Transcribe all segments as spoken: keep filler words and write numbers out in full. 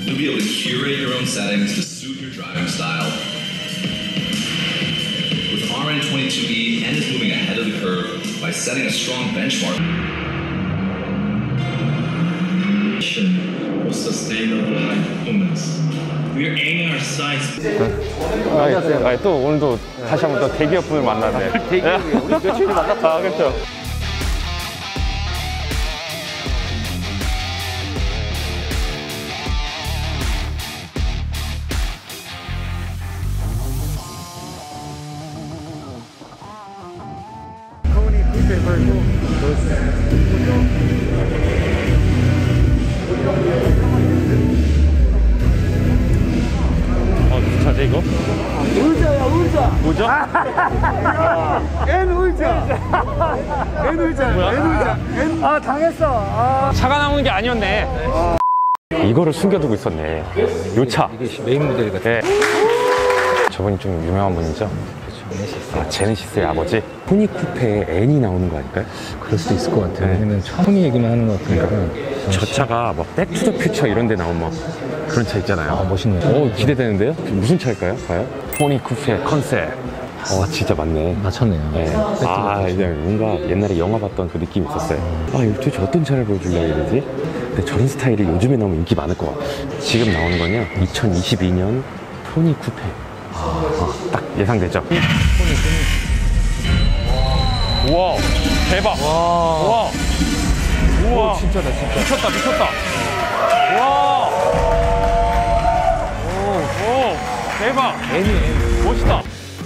You'll be able to curate your own settings to suit your driving style. With R N twenty-two E, N is moving ahead of the curve by setting a strong benchmark. For sustainable high performance. We are aiming our sights. 안녕하세요. 아, 또 오늘도 다시 한번 또 대기업 분을 만났네. 대기업이에요. 우리 며칠 만났다. 아, 그렇죠. 어, 차지 이거? 의자야, 의자. 뭐죠? N 의자. N 의자. 뭐야? N 의자. N. 아, 당했어. 아. 차가 나오는 게 아니었네. 어. 이거를 숨겨두고 있었네. 요 차. 이게 메인 모델 같아. 네. 저분이 좀 유명한 분이죠? 아, 제네시스의 아버지? 포니 쿠페에 N이 나오는 거 아닐까요? 그럴 수도 있을 것 같아요. 네. 왜냐면 포니 얘기만 하는 것 같으니까. 저 차가 뭐 백투더퓨처 이런 데 나온 뭐 그런 차 있잖아요. 아, 멋있네요. 오, 기대되는데요? 무슨 차일까요? 과연? 포니 쿠페 컨셉. 어, 진짜 맞네. 맞췄네요. 네. 아, 이제 뭔가 옛날에 영화 봤던 그 느낌이 있었어요. 아, 이거 도대체 어떤 차를 보여주려고 이러지? 근데 저런 스타일이 요즘에 나오면 인기 많을 것 같아요. 지금 나오는 건요, 이천이십이 년 포니 쿠페. 아, 딱 예상되죠? 우와, 대박. 와. 우와. 우와. 오, 진짜다, 진짜. 미쳤다, 미쳤다. 와. 오, 오, 대박. N이 N. 멋있다.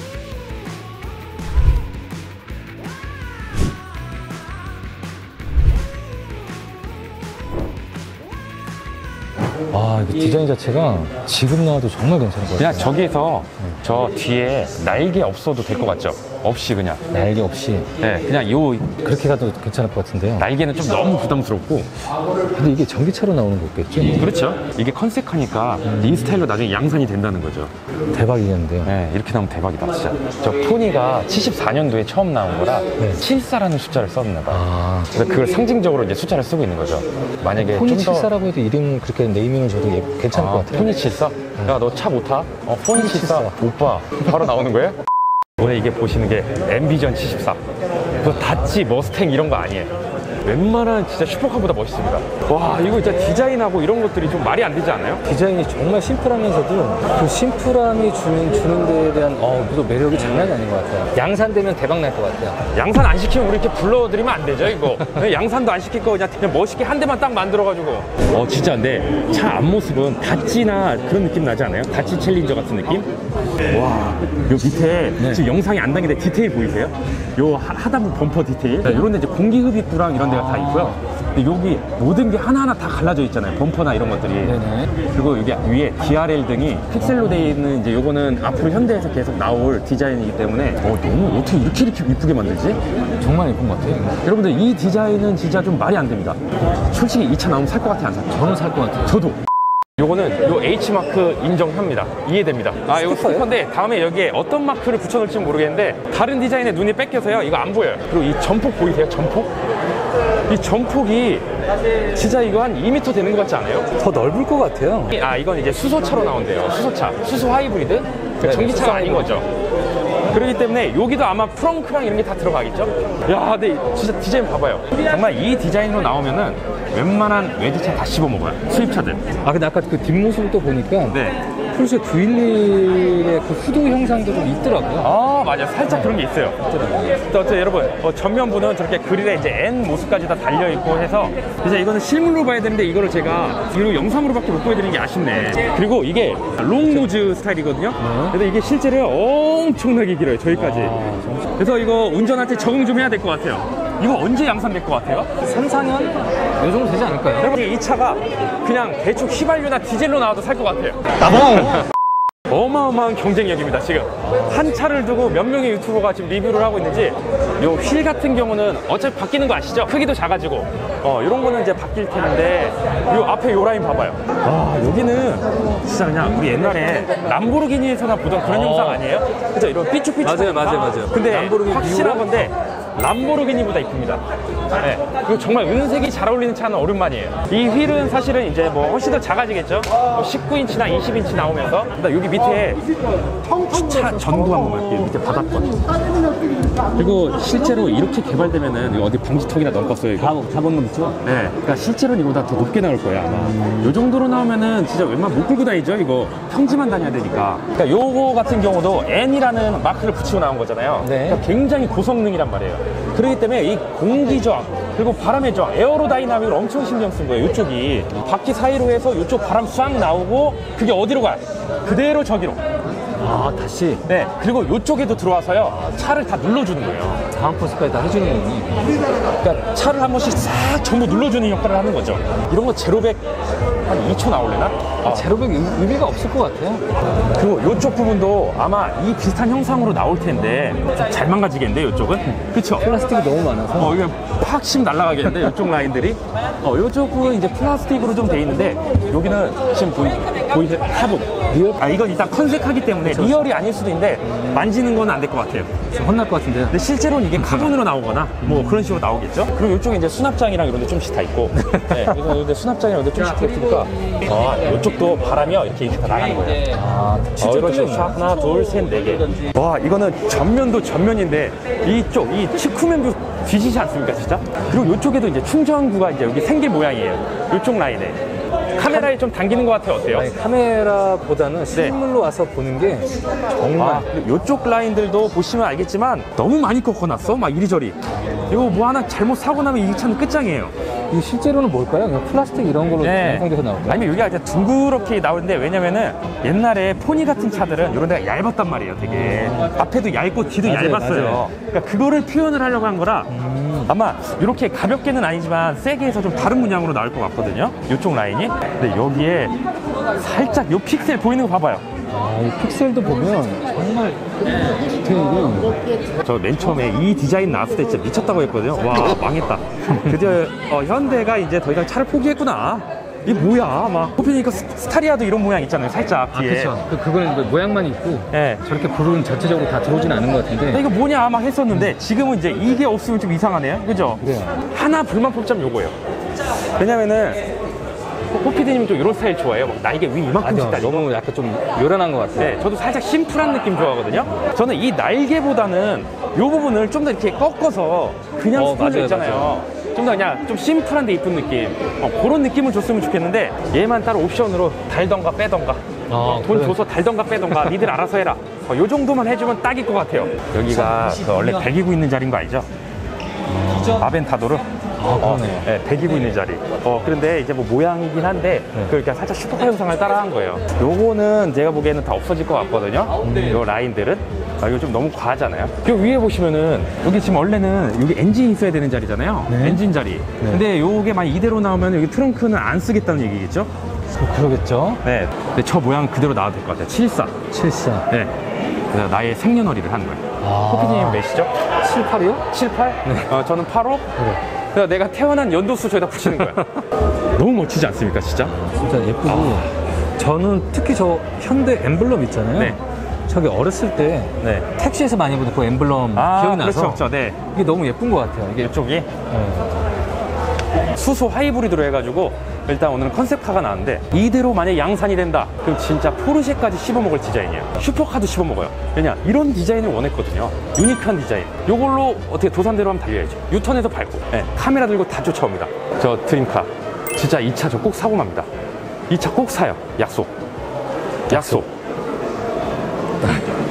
아, 이거 디자인 자체가 지금 나와도 정말 괜찮을 것 같아요. 그냥 저기에서 저 뒤에 날개 없어도 될 것 같죠? 없이 그냥. 날개 없이. 네, 그냥 요 그렇게 가도 괜찮을 것 같은데요. 날개는 좀 너무 부담스럽고. 근데 이게 전기차로 나오는 거겠죠? 그렇죠. 이게 컨셉하니까 이 스타일로 나중에 양산이 된다는 거죠. 대박이겠는데요. 네, 이렇게 나오면 대박이다, 진짜. 저 포니가 칠십사 년도에 처음 나온 거라 네. 칠십사라는 숫자를 썼나 봐요. 아. 그래서 그걸 상징적으로 이제 숫자를 쓰고 있는 거죠. 만약에 포니 좀 더 칠사라고 해도 이름 그렇게 네이밍을 줘도 예, 괜찮을 아, 것 같아요. 포니 칠사? 야, 너 차 못 타? 어, 포니 칠사. 오빠, 바로 나오는 거예요? 오늘 이게 보시는 게 엠비전 칠십사. 그 다찌, 머스탱 이런 거 아니에요. 웬만한 진짜 슈퍼카보다 멋있습니다. 와, 이거 진짜 디자인하고 이런 것들이 좀 말이 안 되지 않아요? 디자인이 정말 심플하면서도 그 심플함이 주는, 주는 데에 대한 어, 또 매력이 장난이 아닌 것 같아요. 양산되면 대박 날 것 같아요. 양산 안 시키면 우리 이렇게 불러드리면 안 되죠, 이거. 양산도 안 시킬 거 그냥, 그냥 멋있게 한 대만 딱 만들어가지고. 어, 진짜 근데 차 앞모습은 다찌나 그런 느낌 나지 않아요? 다찌 챌린저 같은 느낌? 와, 요 밑에 네. 지금 영상이 안 담긴데 디테일 보이세요? 요 하, 하단부 범퍼 디테일. 이런 데 이제 공기흡입구랑 이런 데가 다 있고요. 근데 여기 모든 게 하나하나 다 갈라져 있잖아요. 범퍼나 이런 것들이. 네네. 그리고 여기 위에 디알엘 등이 픽셀로 되어 있는 이제 요거는 앞으로 현대에서 계속 나올 디자인이기 때문에 어, 너무 어떻게 이렇게 이렇게 이쁘게 만들지? 정말 예쁜 것 같아요. 여러분들 이 디자인은 진짜 좀 말이 안 됩니다. 솔직히 이 차 나오면 살 것 같아요, 안 살까요? 저는 살 것 같아요. 저도. 요거는 요 H마크 인정합니다. 이해됩니다. 아, 이거 스티커인데 다음에 여기에 어떤 마크를 붙여놓을지 모르겠는데 다른 디자인에 눈이 뺏겨서요. 이거 안 보여요. 그리고 이 전폭 보이세요? 전폭? 이 전폭이 진짜 이거 한 이 미터 되는 것 같지 않아요? 더 넓을 것 같아요. 아, 이건 이제 수소차로 나온대요. 수소차. 수소 하이브리드? 네, 전기차가 아닌 거죠. 그렇기 때문에 여기도 아마 프렁크랑 이런 게 다 들어가겠죠? 야, 근데 진짜 디자인 봐봐요. 정말 이 디자인으로 나오면은 웬만한 외제차 다 씹어먹어요. 수입차들. 아, 근데 아까 그 뒷모습을 또 보니까 네. 포르쉐 구백십의 그 후드 형상도 좀 있더라고요. 아, 맞아요. 살짝 그런 게 있어요. 또 어째 여러분, 어, 전면부는 저렇게 그릴에 이제 N 모습까지 다 달려있고 해서 이제 이거는 실물로 봐야 되는데 이거를 제가 이거 영상으로밖에 못 보여드리는 게 아쉽네. 그리고 이게 롱노즈 스타일이거든요. 네. 근데 이게 실제로 엄청나게 길어요. 저기까지. 아, 그래서 이거 운전할 때 적응 좀 해야 될 것 같아요. 이거 언제 양산될 것 같아요? 삼, 사 년? 이 정도 되지 않을까요? 여러분, 이 차가 그냥 대충 휘발유나 디젤로 나와도 살 것 같아요. 나봉! 어마어마한 경쟁력입니다. 지금 한 차를 두고 몇 명의 유튜버가 지금 리뷰를 하고 있는지. 요 휠 같은 경우는 어차피 바뀌는 거 아시죠? 크기도 작아지고 어 이런 거는 이제 바뀔 텐데 요 앞에 요 라인 봐봐요. 와, 여기는 진짜 그냥 우리 옛날에 람보르기니에서나 보던 그런 어. 영상 아니에요? 그죠? 이런 삐쭉삐쭉. 맞아요, 맞아요, 맞아요. 근데 람보르기니 확실한 비율은? 건데 람보르기니보다 이쁩니다. 네. 그리고 정말 은색이 잘 어울리는 차는 오랜만이에요. 이 휠은 사실은 이제 뭐 훨씬 더 작아지겠죠. 뭐 십구 인치나 이십 인치 나오면서 일단 여기 밑에 주차 전구 한 번만 이렇게 밑에 바닥권. 그리고 실제로 이렇게 개발되면은 이거 어디 방지턱이나 넣었어요 이거? 잡은 놈 있죠? 네. 그러니까 실제로는 이거보다 더 높게 나올 거예요 아마. 음. 이 정도로 나오면은 진짜 웬만하면 못 끌고 다니죠 이거. 평지만 다녀야 되니까. 그러니까 요거 같은 경우도 N이라는 마크를 붙이고 나온 거잖아요. 네. 그러니까 굉장히 고성능이란 말이에요. 그렇기 때문에 이 공기 저항 그리고 바람의 저항, 에어로다이나믹을 엄청 신경 쓴 거예요. 이쪽이 바퀴 사이로 해서 이쪽 바람 싹 나오고 그게 어디로 가요? 그대로 저기로. 아, 다시? 네. 그리고 이쪽에도 들어와서요 차를 다 눌러주는 거예요. 다음 코스까지 다 해주는 거니. 그러니까 차를 한 번씩 싹 전부 눌러주는 역할을 하는 거죠. 이런 거 제로백 한 이 초 나올래나? 아. 제로백 의미가 없을 것 같아요. 그리고 이쪽 부분도 아마 이 비슷한 형상으로 나올 텐데 좀 잘 망가지겠는데 이쪽은? 그쵸? 플라스틱이 너무 많아서. 어, 이게 팍 심 날아가겠는데 이쪽 라인들이? 어, 이쪽은 이제 플라스틱으로 좀 돼 있는데 여기는 지금 보이, 보이세요? 카본. 리얼? 아, 이건 일단 컨셉하기 때문에 그쵸, 리얼이 아닐 수도 있는데 만지는 건 안 될 것 같아요. 혼날 것 같은데요? 근데 실제로는 이게 카본으로 나오거나 뭐 그런 식으로 나오겠죠? 그리고 이쪽에 이제 수납장이랑 이런 데 좀씩 다 있고 네, 그래서 이런 데 수납장이랑 이런 데 좀씩 다 있으니까 아, 이쪽도 바람이요 이렇게 이렇게 다 나가는 거예요. 아, 어, 이런 식으로 하나, 둘, 셋, 네 개. 와, 이거는 전면도 전면인데 이쪽, 이 측후면도 뒤지지 않습니까, 진짜? 그리고 이쪽에도 이제 충전구가 이제 여기 생길 모양이에요. 이쪽 라인에. 카메라에 좀 당기는 것 같아요. 어때요? 아니, 카메라보다는 실물로 와서 보는 게 정말. 아, 이쪽 라인들도 보시면 알겠지만 너무 많이 꺾어놨어. 막 이리저리. 이거 뭐 하나 잘못 사고 나면 이 차는 끝장이에요. 이게 실제로는 뭘까요? 그냥 플라스틱 이런 걸로 네. 양성돼서 나올까요? 아니면 여기가 이제 둥그렇게 나오는데 왜냐면은 옛날에 포니 같은 차들은 이런 데가 얇았단 말이에요. 되게 앞에도 얇고 뒤도 맞아요, 얇았어요. 맞아요. 그러니까 그거를 표현을 하려고 한 거라 음. 아마 이렇게 가볍게는 아니지만 세게 해서 좀 다른 문양으로 나올 것 같거든요. 이쪽 라인이. 근데 여기에 살짝 요 픽셀 보이는 거 봐봐요. 아, 이 픽셀도 보면 정말 디테일이. 저 맨 처음에 이 디자인 나왔을 때 진짜 미쳤다고 했거든요. 와, 망했다. 드디어 어, 현대가 이제 더 이상 차를 포기했구나. 이게 뭐야? 막 뽑히니까 스타리아도 이런 모양 있잖아요. 살짝 아, 뒤에. 그렇죠. 그, 그거는 뭐 모양만 있고 예. 저렇게 불은 전체적으로 다 들어오진 않은 것 같은데. 나 이거 뭐냐 막 했었는데 지금은 이제 이게 없으면 좀 이상하네요. 그죠? 그래요. 하나 불만 뽑자면 요거예요. 왜냐면은 호피디님은 좀 이런 스타일 좋아해요. 막 날개 위 이만큼씩 아니요, 달리고. 너무 약간 좀 요란한 것 같아요. 네, 저도 살짝 심플한 느낌 좋아하거든요. 저는 이 날개보다는 이 부분을 좀 더 이렇게 꺾어서 그냥 어, 스포일러 맞아요, 있잖아요. 좀 더 그냥 좀 심플한데 이쁜 느낌. 어, 그런 느낌을 줬으면 좋겠는데 얘만 따로 옵션으로 달던가 빼던가. 아, 돈 그래. 줘서 달던가 빼던가 니들 알아서 해라. 어, 요 정도만 해주면 딱일 것 같아요. 여기가 그 원래 배기구 있는 자리인 거 알죠? 아벤타도르. 아, 어, 그러네요. 네, 배기구 있는 자리. 어, 그런데 이제 뭐 모양이긴 한데, 네. 그 그러니까 살짝 슈퍼카 형상을 따라한 거예요. 요거는 제가 보기에는 다 없어질 것 같거든요. 요 라인들은. 아, 이거 좀 너무 과하잖아요. 요 위에 보시면은, 여기 지금 원래는 여기 엔진이 있어야 되는 자리잖아요. 네. 엔진 자리. 근데 요게 만약 이대로 나오면 여기 트렁크는 안 쓰겠다는 얘기겠죠? 그러겠죠. 네. 근데 저 모양 그대로 나와도 될 것 같아요. 칠십사. 칠십사. 네. 그래서 나의 생년월일을 하는 거예요. 아. 호피디님 몇이죠? 칠십팔이요? 칠십팔? 네. 어, 저는 팔십오? 그래. 그래서 내가 태어난 연도수 저기다 붙이는 거야. 너무 멋지지 않습니까, 진짜? 진짜 예쁘고. 저는 특히 저 현대 엠블럼 있잖아요. 네. 저기 어렸을 때 네. 택시에서 많이 보는 그 엠블럼 아, 기억이 나서 그렇죠, 그렇죠. 네. 이게 너무 예쁜 것 같아요. 이게 이쪽이 네. 수소 하이브리드로 해가지고 일단 오늘은 컨셉카가 나왔는데 이대로 만약 양산이 된다 그럼 진짜 포르쉐까지 씹어먹을 디자인이에요. 슈퍼카도 씹어먹어요. 왜냐 이런 디자인을 원했거든요. 유니크한 디자인. 이걸로 어떻게 도산대로 하면 달려야죠. 유턴해서 밟고 네. 카메라 들고 다 쫓아옵니다. 저 드림카 진짜 이 차 저 꼭 사고 맙니다. 이 차 꼭 사요. 약속 약속